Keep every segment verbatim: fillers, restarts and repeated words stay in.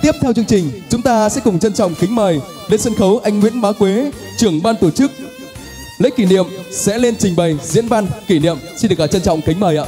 tiếp theo chương trình, chúng ta sẽ cùng trân trọng kính mời lên sân khấu anh Nguyễn Bá Quế, trưởng ban tổ chức lễ kỷ niệm sẽ lên trình bày diễn văn kỷ niệm. Xin được trân trọng kính mời ạ.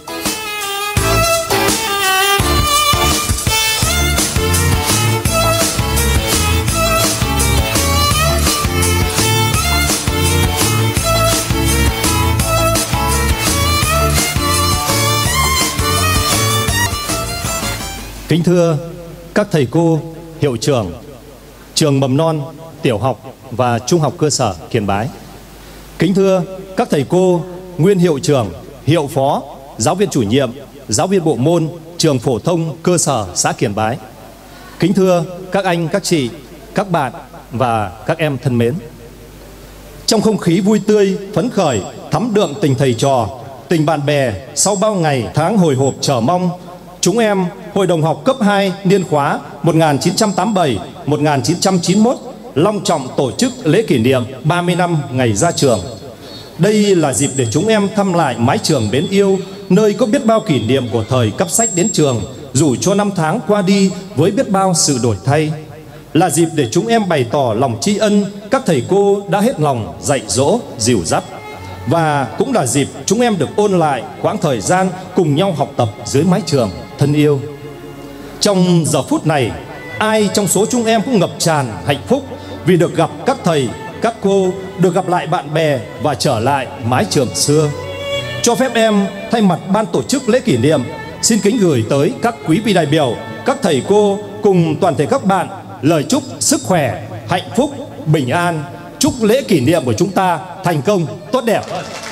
Kính thưa các thầy cô, hiệu trưởng, trường mầm non, tiểu học và trung học cơ sở Kiền Bái. Kính thưa các thầy cô, nguyên hiệu trưởng, hiệu phó, giáo viên chủ nhiệm, giáo viên bộ môn, trường phổ thông cơ sở xã Kiền Bái. Kính thưa các anh, các chị, các bạn và các em thân mến. Trong không khí vui tươi, phấn khởi, thắm đượm tình thầy trò, tình bạn bè, sau bao ngày tháng hồi hộp chờ mong, chúng em Hội đồng học cấp hai niên khóa một nghìn chín trăm tám mươi bảy một nghìn chín trăm chín mươi mốt long trọng tổ chức lễ kỷ niệm ba mươi năm ngày ra trường. Đây là dịp để chúng em thăm lại mái trường mến yêu, nơi có biết bao kỷ niệm của thời cấp sách đến trường, dù cho năm tháng qua đi với biết bao sự đổi thay. Là dịp để chúng em bày tỏ lòng tri ân các thầy cô đã hết lòng dạy dỗ, dìu dắt. Và cũng là dịp chúng em được ôn lại quãng thời gian cùng nhau học tập dưới mái trường thân yêu. Trong giờ phút này, ai trong số chúng em cũng ngập tràn hạnh phúc vì được gặp các thầy, các cô, được gặp lại bạn bè và trở lại mái trường xưa. Cho phép em thay mặt ban tổ chức lễ kỷ niệm xin kính gửi tới các quý vị đại biểu, các thầy cô cùng toàn thể các bạn lời chúc sức khỏe, hạnh phúc, bình an. Chúc lễ kỷ niệm của chúng ta thành công, tốt đẹp.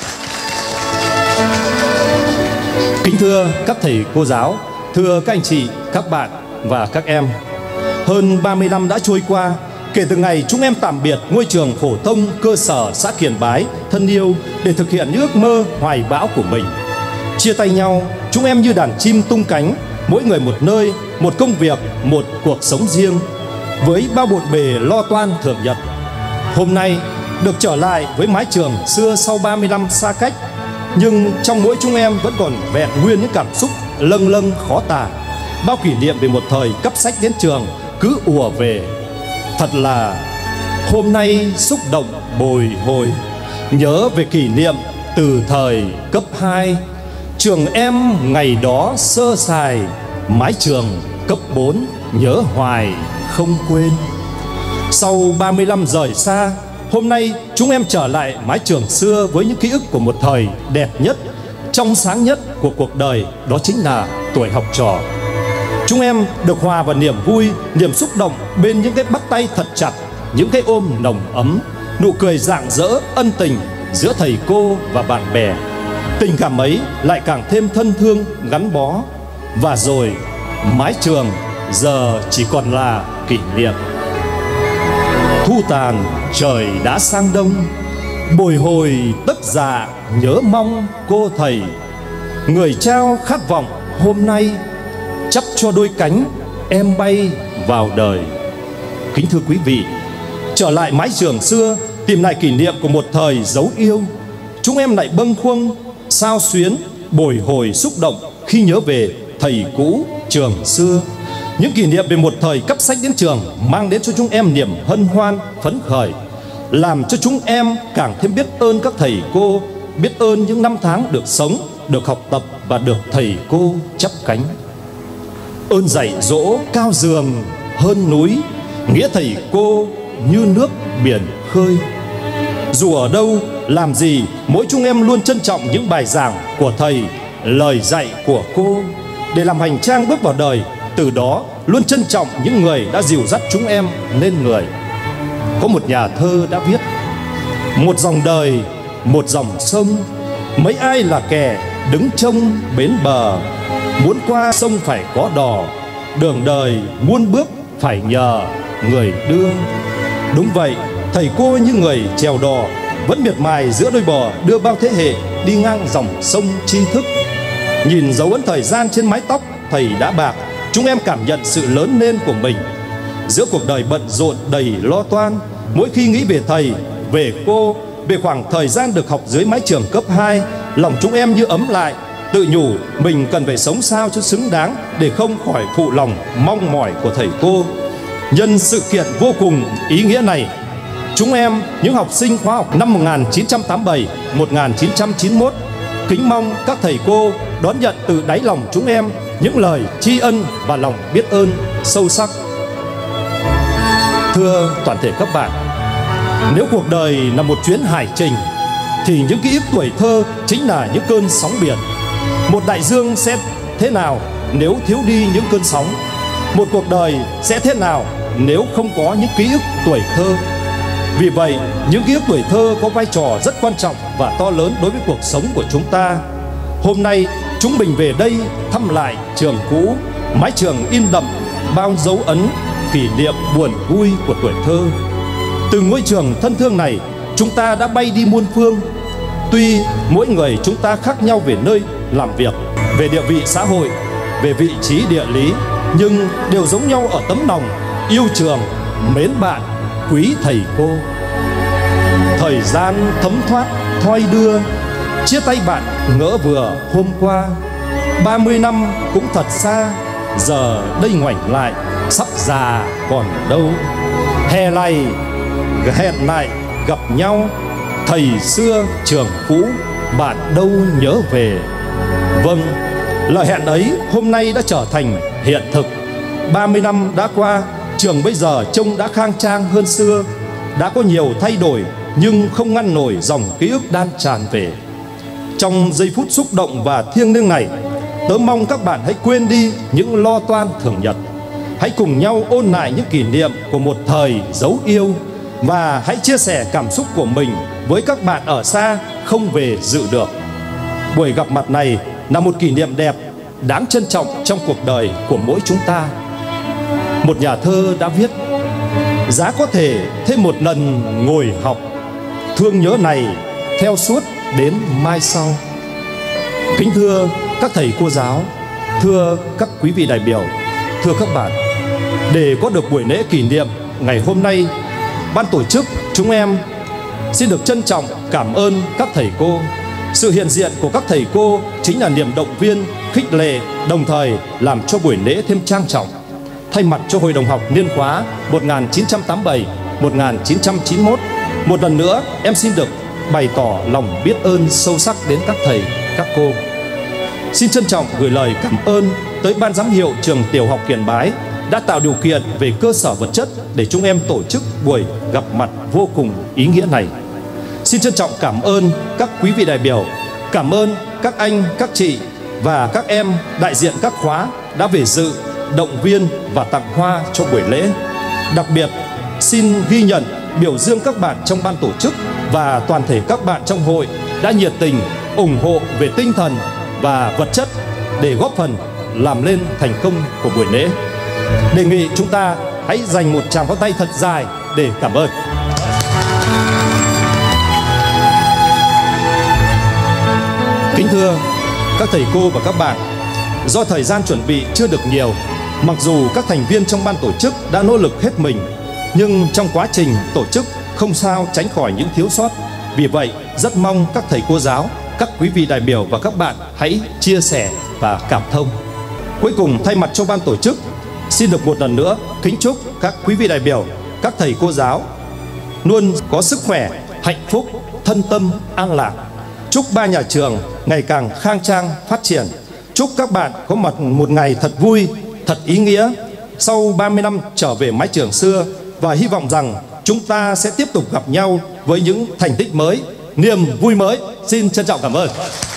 Kính thưa các thầy cô giáo, thưa các anh chị, các bạn và các em. Hơn ba mươi năm đã trôi qua kể từ ngày chúng em tạm biệt ngôi trường phổ thông cơ sở xã Kiền Bái thân yêu để thực hiện những ước mơ hoài bão của mình. Chia tay nhau, chúng em như đàn chim tung cánh, mỗi người một nơi, một công việc, một cuộc sống riêng, với bao bộn bề lo toan thường nhật. Hôm nay được trở lại với mái trường xưa sau ba mươi năm xa cách, nhưng trong mỗi chúng em vẫn còn vẹn nguyên những cảm xúc lâng lâng khó tả. Bao kỷ niệm về một thời cấp sách đến trường cứ ùa về. Thật là hôm nay xúc động bồi hồi, nhớ về kỷ niệm từ thời cấp hai. Trường em ngày đó sơ sài, mái trường cấp bốn nhớ hoài không quên. Sau ba mươi năm rời xa, hôm nay chúng em trở lại mái trường xưa với những ký ức của một thời đẹp nhất, trong sáng nhất của cuộc đời, đó chính là tuổi học trò. Chúng em được hòa vào niềm vui, niềm xúc động bên những cái bắt tay thật chặt, những cái ôm nồng ấm, nụ cười rạng rỡ ân tình giữa thầy cô và bạn bè. Tình cảm ấy lại càng thêm thân thương gắn bó. Và rồi mái trường giờ chỉ còn là kỷ niệm. Thu tàn trời đã sang đông, bồi hồi tất dạ nhớ mong cô thầy. Người trao khát vọng hôm nay, chắp cho đôi cánh em bay vào đời. Kính thưa quý vị, trở lại mái trường xưa, tìm lại kỷ niệm của một thời dấu yêu, chúng em lại bâng khuâng, sao xuyến, bồi hồi xúc động khi nhớ về thầy cũ trường xưa. Những kỷ niệm về một thời cấp sách đến trường mang đến cho chúng em niềm hân hoan, phấn khởi, làm cho chúng em càng thêm biết ơn các thầy cô, biết ơn những năm tháng được sống, được học tập và được thầy cô chắp cánh. Ơn dạy dỗ cao dường hơn núi, nghĩa thầy cô như nước biển khơi. Dù ở đâu làm gì, mỗi chúng em luôn trân trọng những bài giảng của thầy, lời dạy của cô, để làm hành trang bước vào đời. Từ đó luôn trân trọng những người đã dìu dắt chúng em lên người. Có một nhà thơ đã viết: một dòng đời, một dòng sông, mấy ai là kẻ đứng trông bến bờ. Muốn qua sông phải có đò, đường đời muôn bước phải nhờ người đưa. Đúng vậy, thầy cô như người chèo đò, vẫn miệt mài giữa đôi bò, đưa bao thế hệ đi ngang dòng sông tri thức. Nhìn dấu ấn thời gian trên mái tóc thầy đã bạc, chúng em cảm nhận sự lớn lên của mình. Giữa cuộc đời bận rộn đầy lo toan, mỗi khi nghĩ về thầy, về cô, về khoảng thời gian được học dưới mái trường cấp hai, lòng chúng em như ấm lại, tự nhủ mình cần phải sống sao cho xứng đáng để không khỏi phụ lòng mong mỏi của thầy cô. Nhân sự kiện vô cùng ý nghĩa này, chúng em, những học sinh khóa học năm một nghìn chín trăm tám mươi bảy một nghìn chín trăm chín mươi mốt, kính mong các thầy cô đón nhận từ đáy lòng chúng em những lời tri ân và lòng biết ơn sâu sắc. Thưa toàn thể các bạn, nếu cuộc đời là một chuyến hải trình thì những ký ức tuổi thơ chính là những cơn sóng biển. Một đại dương sẽ thế nào nếu thiếu đi những cơn sóng? Một cuộc đời sẽ thế nào nếu không có những ký ức tuổi thơ? Vì vậy, những ký ức tuổi thơ có vai trò rất quan trọng và to lớn đối với cuộc sống của chúng ta. Hôm nay, chúng mình về đây thăm lại trường cũ, mái trường in đậm bao dấu ấn, kỷ niệm buồn vui của tuổi thơ. Từ ngôi trường thân thương này, chúng ta đã bay đi muôn phương. Tuy mỗi người chúng ta khác nhau về nơi làm việc, về địa vị xã hội, về vị trí địa lý, nhưng đều giống nhau ở tấm lòng yêu trường, mến bạn, quý thầy cô. Thời gian thấm thoát thoi đưa, chia tay bạn ngỡ vừa hôm qua. Ba mươi năm cũng thật xa, giờ đây ngoảnh lại sắp già còn đâu. Hè này hẹn lại gặp nhau, thầy xưa trường cũ bạn đâu nhớ về. Vâng, lời hẹn ấy hôm nay đã trở thành hiện thực. Ba mươi năm đã qua, trường bây giờ trông đã khang trang hơn xưa, đã có nhiều thay đổi nhưng không ngăn nổi dòng ký ức đan tràn về. Trong giây phút xúc động và thiêng liêng này, tớ mong các bạn hãy quên đi những lo toan thường nhật. Hãy cùng nhau ôn lại những kỷ niệm của một thời dấu yêu, và hãy chia sẻ cảm xúc của mình với các bạn ở xa không về dự được. Buổi gặp mặt này là một kỷ niệm đẹp, đáng trân trọng trong cuộc đời của mỗi chúng ta. Một nhà thơ đã viết: giá có thể thêm một lần ngồi học, thương nhớ này theo suốt đến mai sau. Kính thưa các thầy cô giáo, thưa các quý vị đại biểu, thưa các bạn, để có được buổi lễ kỷ niệm ngày hôm nay, ban tổ chức chúng em xin được trân trọng cảm ơn các thầy cô. Sự hiện diện của các thầy cô chính là niềm động viên, khích lệ, đồng thời làm cho buổi lễ thêm trang trọng. Thay mặt cho Hội đồng học niên khóa một nghìn chín trăm tám mươi bảy một nghìn chín trăm chín mươi mốt, một lần nữa em xin được bày tỏ lòng biết ơn sâu sắc đến các thầy, các cô. Xin trân trọng gửi lời cảm ơn tới ban giám hiệu trường tiểu học Kiển Bái đã tạo điều kiện về cơ sở vật chất để chúng em tổ chức buổi gặp mặt vô cùng ý nghĩa này. Xin trân trọng cảm ơn các quý vị đại biểu, cảm ơn các anh, các chị và các em đại diện các khóa đã về dự, động viên và tặng hoa cho buổi lễ. Đặc biệt, xin ghi nhận, biểu dương các bạn trong ban tổ chức và toàn thể các bạn trong hội đã nhiệt tình, ủng hộ về tinh thần và vật chất để góp phần làm lên thành công của buổi lễ. Đề nghị chúng ta hãy dành một tràng pháo tay thật dài để cảm ơn. Kính thưa các thầy cô và các bạn, do thời gian chuẩn bị chưa được nhiều, mặc dù các thành viên trong ban tổ chức đã nỗ lực hết mình, nhưng trong quá trình tổ chức không sao tránh khỏi những thiếu sót. Vì vậy, rất mong các thầy cô giáo, các quý vị đại biểu và các bạn hãy chia sẻ và cảm thông. Cuối cùng, thay mặt cho ban tổ chức, xin được một lần nữa kính chúc các quý vị đại biểu, các thầy cô giáo luôn có sức khỏe, hạnh phúc, thân tâm, an lạc. Chúc ba nhà trường ngày càng khang trang, phát triển. Chúc các bạn có một, một ngày thật vui, thật ý nghĩa sau ba mươi năm trở về mái trường xưa, và hy vọng rằng chúng ta sẽ tiếp tục gặp nhau với những thành tích mới, niềm vui mới. Xin trân trọng cảm ơn.